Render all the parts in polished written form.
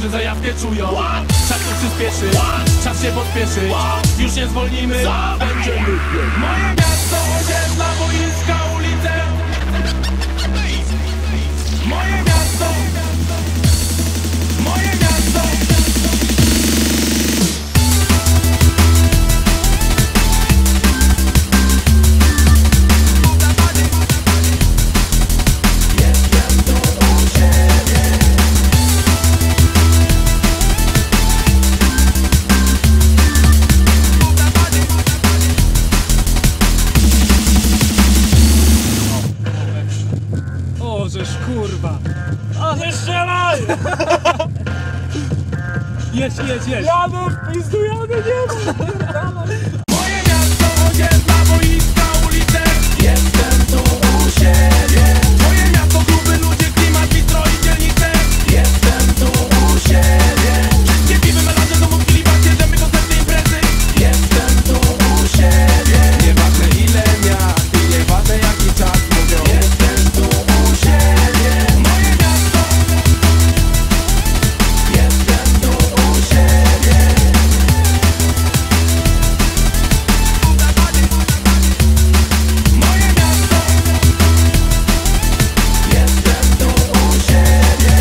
którzy zajawkę czują. Czas tu przyspieszy, czas się pospieszy. Już nie zwolnimy, będziemy. Moje miasto, osiedla, boiska, ulice. Moje miasto, moje miasto. Żeż kurwa! Ale strzelaj! Jedź! Jadę w pizdu, jadę, nie ma! Moje miasto, osiedla, boiska, ulice. Jestem tu u siebie. Moje miasto, kluby, ludzie, klimat, bistro i dzielnice. Jestem tu u siebie. Wszystkie piwy, melanże, domów, klimacie, demy, koncerty, imprezy. Jestem tu u siebie. Nieważne ile miast i nieważne jaki czas mówią. Jestem tu u siebie. Moje miasto. Jestem tu u siebie. Moje miasto. Jestem tu u siebie.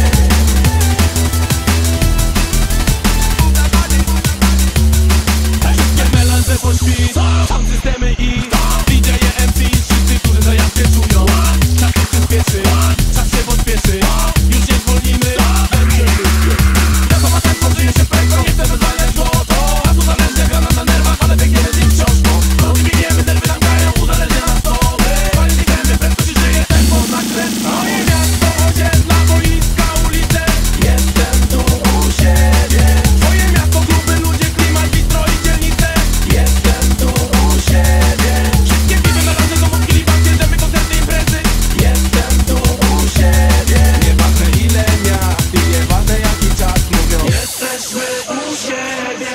Wszystkie melanże po świt, sound systemy i DJ-e, MC, wszyscy, którzy zajawkę czują. Czas się przyspieszy, czas się pospieszy. Już nie zwolnimy, będziemy. Zabawa tak żyje się pęką, nie chcemy zależną. To nas uzależnia, gra nam na nerwach, ale biegniemy z nim wciąż. Bo biegniemy, nerwy nam grają, uzależnia nas to. Panie gramy, prędkość żyje tempo na kres. Moje miasto, osiedla, boiska, ulice. Jestem tu u siebie. Moje miasto, kluby, ludzie, klimat, bistro i dzielnice. Jestem tu u siebie. Wszystkie piwy, melanże, domów, klimacie, demy, koncerty, imprezy. Jestem tu u siebie. Nieważne ile miast i nieważne jaki czas mówią. Jesteśmy u siebie.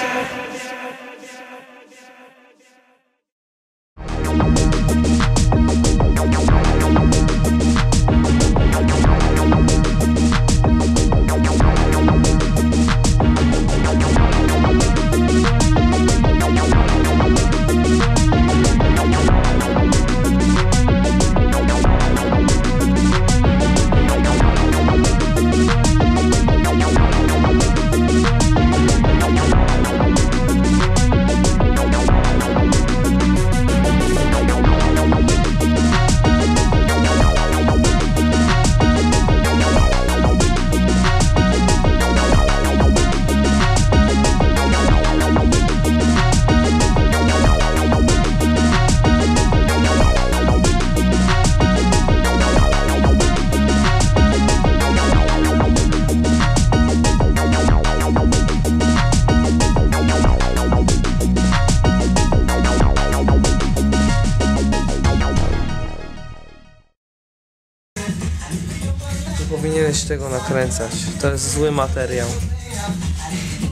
Nie powinieneś tego nakręcać. To jest zły materiał.